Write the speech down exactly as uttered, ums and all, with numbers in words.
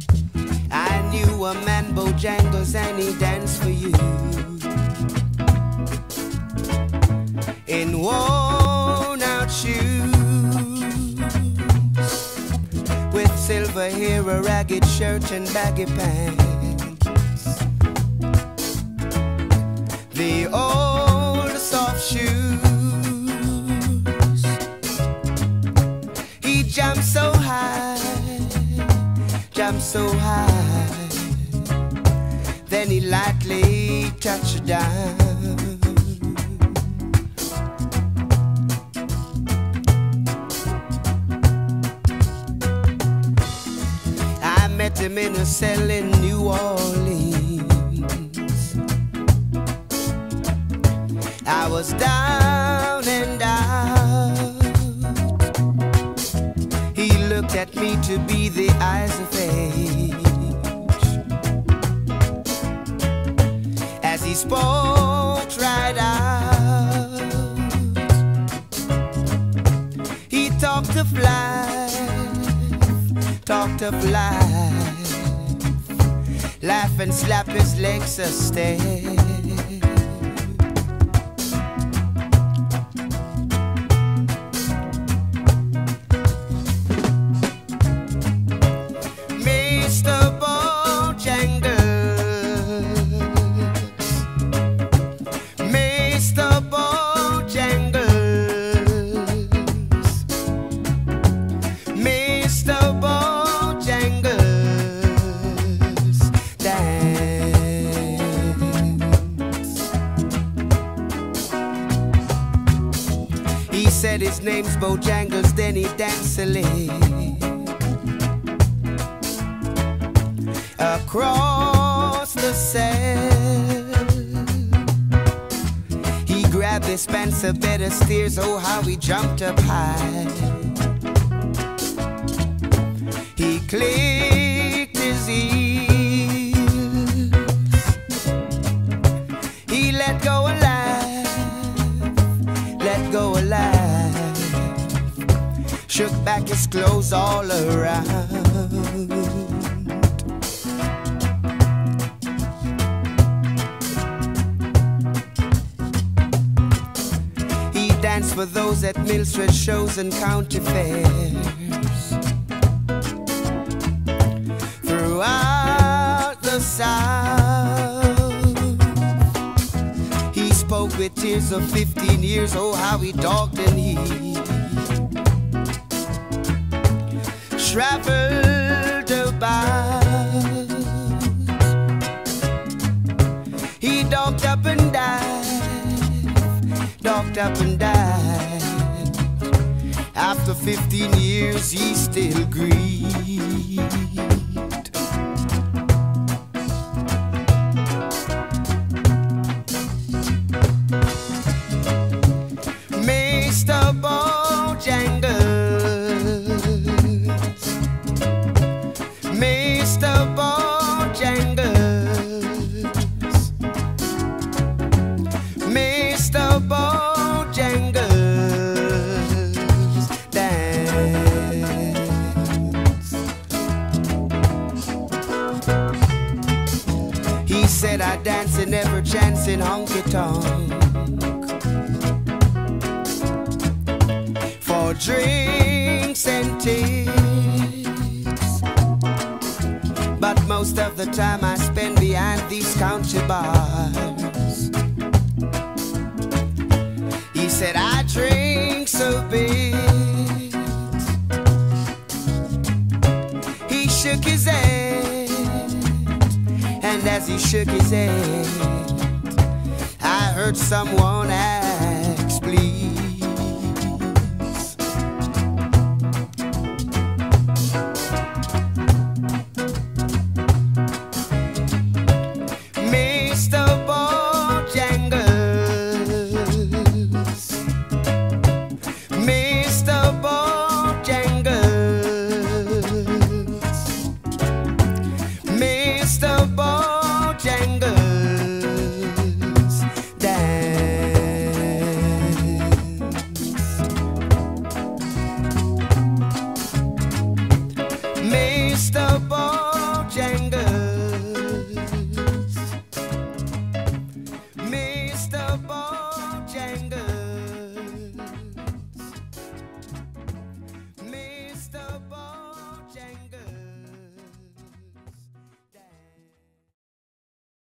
I knew a man, Bojangles, and he danced for you in worn-out shoes, with silver hair, a ragged shirt, and baggy pants. The old soft shoes. He jumped so high, jumped so high, then he lightly touched down. I met him in a cell in New Orleans. I was down and out. He looked at me to be the eyes of age. As he spoke right out, he talked of life, talked of life, laugh and slap his legs a step. Mister Bojangles, Mister Bojangles, Mister Bojangles, dance. He said his name's Bojangles, then he danced a lick across the cell. He grabbed his pants, a bed of stairs, oh how he jumped up high. He clicked his heels, he let go alive, let go alive, shook back his clothes all around. Dance for those at Mill Street shows and county fairs throughout the South. He spoke with tears of fifteen years, oh how he dogged and he traveled about. He dogged up and died, docked up and died. After fifteen years he still grieved. Mister Bojangles, Mister Bojangles, Mister Bojangles, dance. He said I dance in every chance in honky-tonk, for drinks and tips, but most of the time I spend behind these country bars. He said I drink so big. He shook his head, and as he shook his head, I heard someone ask,